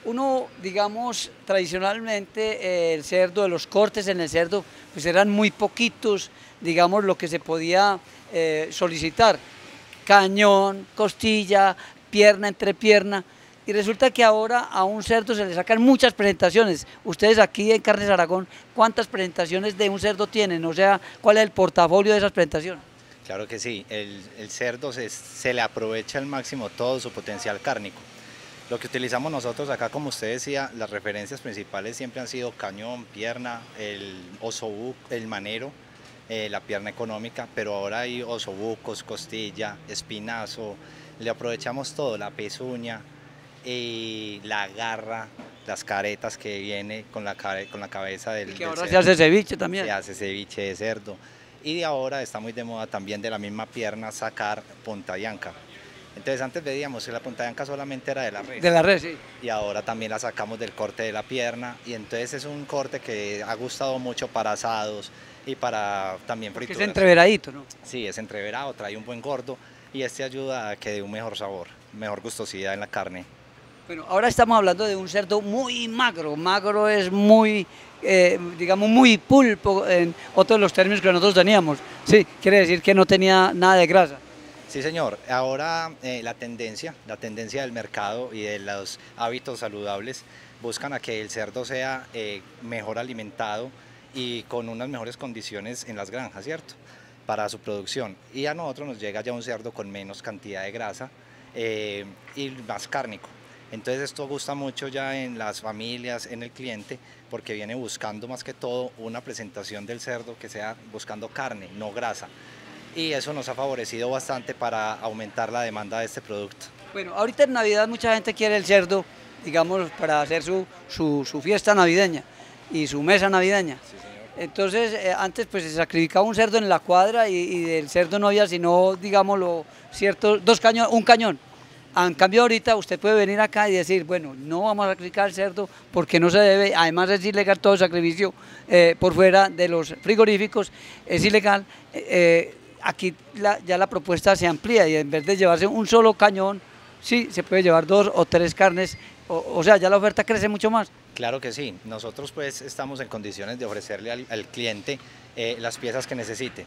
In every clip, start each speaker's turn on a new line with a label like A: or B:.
A: Uno, digamos, tradicionalmente el cerdo, de los cortes en el cerdo, pues eran muy poquitos, digamos, lo que se podía solicitar. Cañón, costilla, pierna, entrepierna. Y resulta que ahora a un cerdo se le sacan muchas presentaciones. Ustedes aquí en Carnes Aragón, ¿cuántas presentaciones de un cerdo tienen? O sea, ¿cuál es el portafolio de esas presentaciones?
B: Claro que sí, el cerdo se le aprovecha al máximo todo su potencial cárnico. Lo que utilizamos nosotros acá, como usted decía, las referencias principales siempre han sido cañón, pierna, el osobuco, el manero, la pierna económica, pero ahora hay osobucos, costilla, espinazo, le aprovechamos todo, la pezuña, la garra, las caretas que viene con la cabeza del
A: Y que ahora
B: cerdo.
A: se hace ceviche también.
B: Se hace ceviche de cerdo. Y ahora está muy de moda también de la misma pierna sacar punta de anca. Entonces antes veíamos que la punta de anca solamente era de la res.
A: De la res, sí.
B: Y ahora también la sacamos del corte de la pierna y entonces es un corte que ha gustado mucho para asados y para también
A: Porque
B: frituras.
A: es entreveradito, ¿no?
B: Sí, es entreverado, trae un buen gordo y este ayuda a que dé un mejor sabor, mejor gustosidad en la carne.
A: Bueno, ahora estamos hablando de un cerdo muy magro. Magro es muy, digamos, muy pulpo en otros de los términos que nosotros teníamos. Sí, quiere decir que no tenía nada de grasa.
B: Sí, señor. Ahora la tendencia del mercado y de los hábitos saludables buscan a que el cerdo sea mejor alimentado y con unas mejores condiciones en las granjas, ¿cierto? Para su producción. Y a nosotros nos llega ya un cerdo con menos cantidad de grasa y más cárnico. Entonces esto gusta mucho ya en las familias, en el cliente, porque viene buscando más que todo una presentación del cerdo que sea buscando carne, no grasa. Y eso nos ha favorecido bastante para aumentar la demanda de este producto.
A: Bueno, ahorita en Navidad mucha gente quiere el cerdo, digamos, para hacer su fiesta navideña y su mesa navideña.
B: Sí, señor.
A: Entonces, antes pues se sacrificaba un cerdo en la cuadra y del cerdo no había sino, digámoslo, cierto, un cañón. En cambio ahorita usted puede venir acá y decir, bueno, no vamos a sacrificar el cerdo porque no se debe, además es ilegal todo sacrificio por fuera de los frigoríficos, es ilegal. Aquí ya la propuesta se amplía y en vez de llevarse un solo cañón, sí, se puede llevar 2 o 3 carnes, o sea, ya la oferta crece mucho más.
B: Claro que sí, nosotros pues estamos en condiciones de ofrecerle al cliente las piezas que necesite.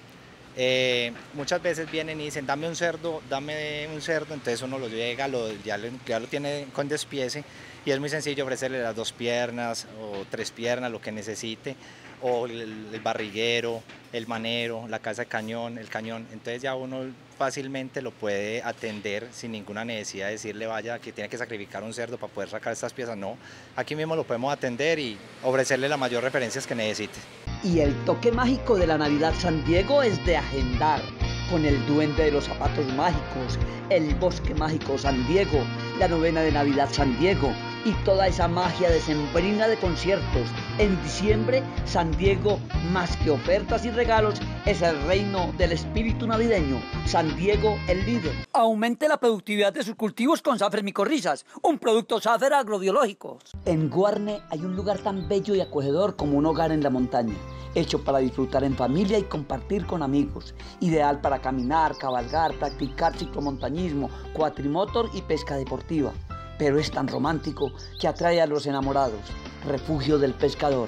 B: Muchas veces vienen y dicen dame un cerdo, entonces uno lo llega, ya lo tiene con despiece y es muy sencillo ofrecerle las 2 piernas o 3 piernas, lo que necesite, o el barriguero, el manero, la cabeza de cañón, el cañón, entonces ya uno fácilmente lo puede atender sin ninguna necesidad de decirle vaya que tiene que sacrificar un cerdo para poder sacar estas piezas, no, aquí mismo lo podemos atender y ofrecerle las mayores referencias que necesite.
A: Y el toque mágico de la Navidad San Diego es de agendar, con el duende de los zapatos mágicos, el bosque mágico San Diego, la novena de Navidad San Diego y toda esa magia decembrina de conciertos. En diciembre, San Diego, más que ofertas y regalos, es el reino del espíritu navideño. San Diego, el líder. Aumente la productividad de sus cultivos con Safer Micorrizas, un producto Safer agrobiológico. En Guarne hay un lugar tan bello y acogedor como un hogar en la montaña, hecho para disfrutar en familia y compartir con amigos, ideal para caminar, cabalgar, practicar ciclomontañismo, cuatrimotor y pesca deportiva, pero es tan romántico que atrae a los enamorados, refugio del pescador.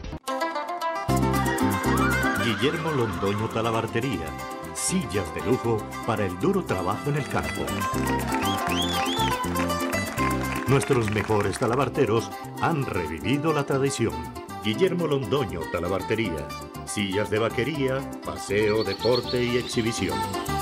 C: Guillermo Londoño Talabartería, sillas de lujo para el duro trabajo en el campo. Nuestros mejores talabarteros han revivido la tradición. Guillermo Londoño Talabartería, sillas de vaquería, paseo, deporte y exhibición.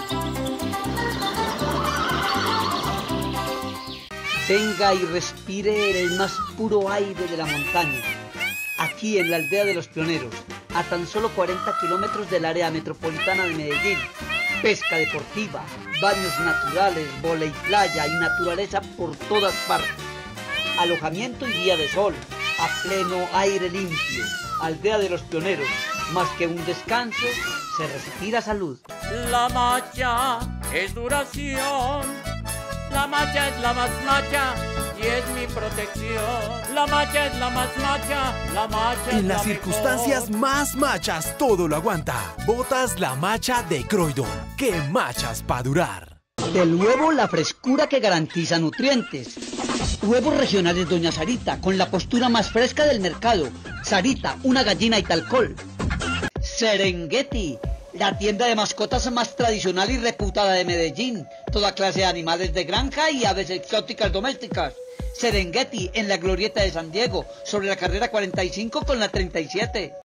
A: Venga y respire el más puro aire de la montaña, aquí en la aldea de los Pioneros, a tan solo 40 kilómetros del área metropolitana de Medellín. Pesca deportiva, baños naturales, vóley playa y naturaleza por todas partes. Alojamiento y día de sol, a pleno aire limpio. Aldea de los Pioneros, más que un descanso, se respira salud.
D: La macha es duración, la macha es la más macha y es mi protección. La macha es la más macha, la macha es
E: En las
D: la
E: circunstancias
D: mejor.
E: más machas todo lo aguanta. Botas la macha de Croydon. ¡Qué machas pa' durar!
A: Del huevo la frescura que garantiza nutrientes. Huevos regionales Doña Sarita, con la postura más fresca del mercado. Sarita, una gallina y talcol. Serengeti, la tienda de mascotas más tradicional y reputada de Medellín. Toda clase de animales de granja y aves exóticas domésticas. Serengeti, en la glorieta de San Diego, sobre la carrera 45 con la 37.